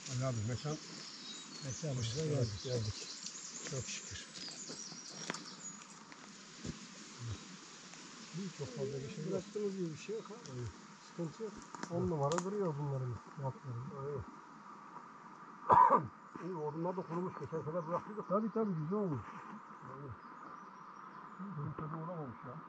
Ali abi mekanımıza geldik. Çok şükür. Çok fazla bir şey yok. Bıraktığımız gibi bir şey yok ha. Sıkıntı yok. 10 numara duruyor bunların yaptıkları. Aynen. İyi, odunlar da kurumuş. Geçen sefer bıraktıydık. Tabii güzel olmuş. Aynen. Bunun tadı uğramamış ya.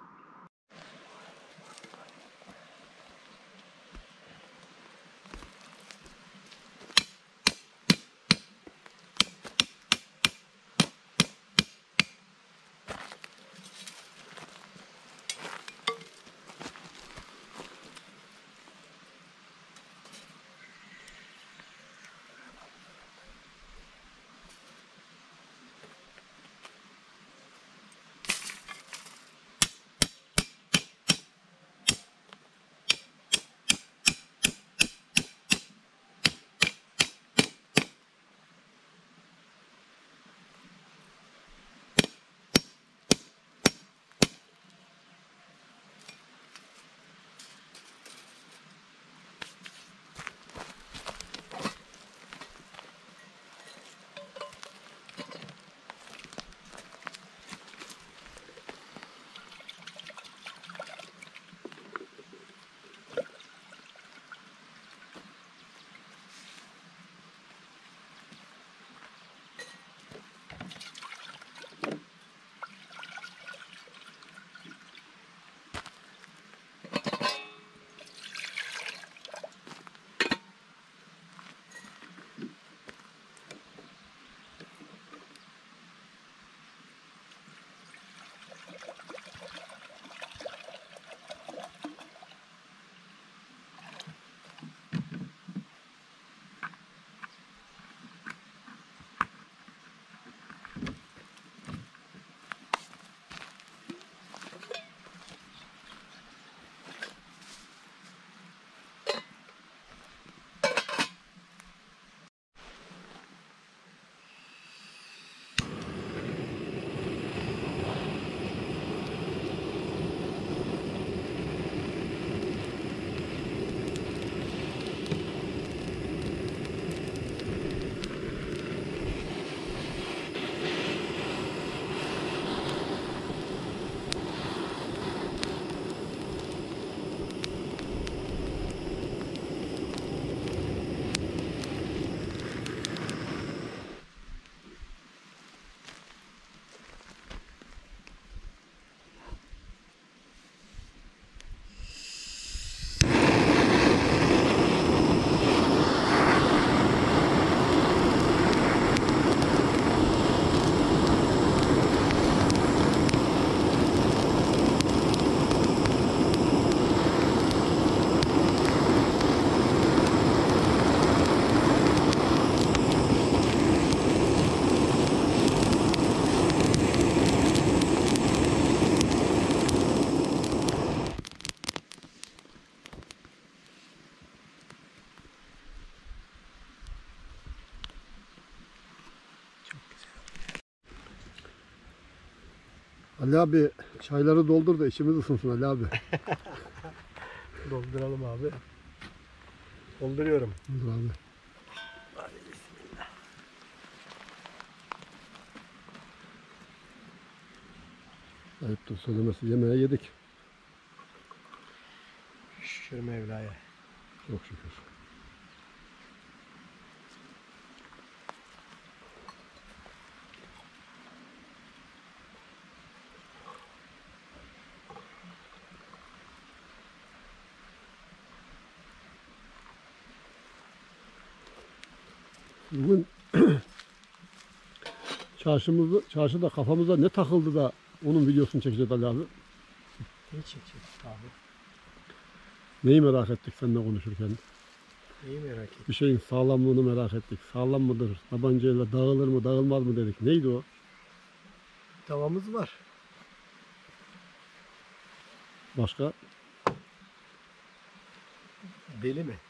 Ali abi çayları doldur da içimiz ısınsın Ali abi. Dolduralım abi. Dolduruyorum. Doldur abi. Hadi bismillah. Ayıptır söylemesi. Yemeği yedik. Şükür Mevla'ya. Çok şükür. Bugün çarşıda kafamıza ne takıldı da onun videosunu çekeceğiz Ali abi. Ne çekecek abi? Neyi merak ettik seninle konuşurken? Neyi merak ettim? Bir şeyin sağlamlığını merak ettik. Sağlam mıdır? Tabancayla dağılır mı, dağılmaz mı dedik. Neydi o? Tavamız var. Başka? Beli mi?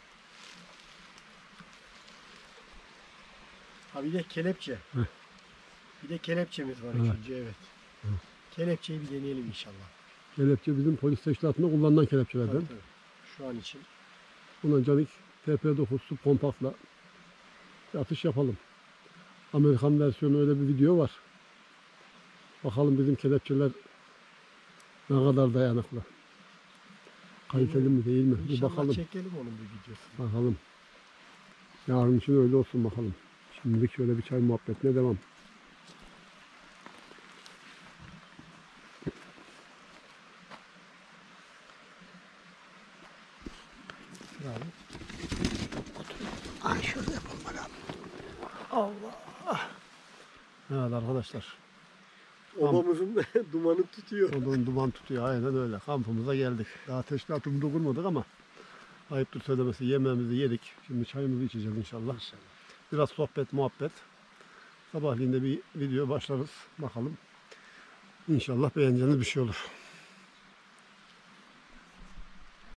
Ha bir de kelepçe. Heh. Bir de kelepçemiz var Evet. üçüncü, evet. Kelepçeyi bir deneyelim inşallah. Kelepçe bizim polis teşkilatında kullanılan kelepçelerden. Tabii. Şu an için. Buna Canik TP9 su pompakla bir atış yapalım. Amerikan versiyonu öyle bir video var. Bakalım bizim kelepçeler ne kadar dayanıklı. Kaliteli mi değil mi? Bir İnşallah bakalım. çekelim onun bir videosunu. Bakalım. Yarın için öyle olsun bakalım. Şimdilik şöyle bir çay muhabbetine devam. Abi. Ay şöyle yapalım bakalım. Allah. Evet arkadaşlar. Obamızın dumanı tutuyor. Odun duman tutuyor. Aynen öyle. Kampımıza geldik. Daha teşkilatımızı kurmadık ama ayıptır söylemesi yemeğimizi yedik. Şimdi çayımızı içeceğiz inşallah. Biraz sohbet muhabbet. Sabahleyin de bir video başlarız. Bakalım. İnşallah beğeneceğiniz bir şey olur.